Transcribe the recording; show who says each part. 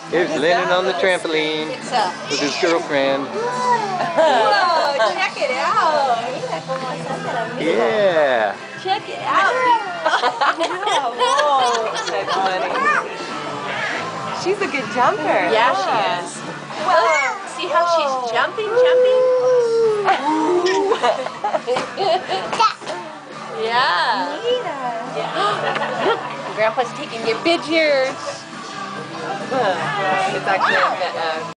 Speaker 1: Here's Lennon on the trampoline with his girlfriend.
Speaker 2: Whoa, check it out.
Speaker 1: Yeah.
Speaker 2: Check it out. Whoa, that's funny.
Speaker 3: She's a good jumper.
Speaker 2: Yeah, she is. Well, see how she's jumping? Yeah. Yeah. Grandpa's taking your pictures.
Speaker 3: It's actually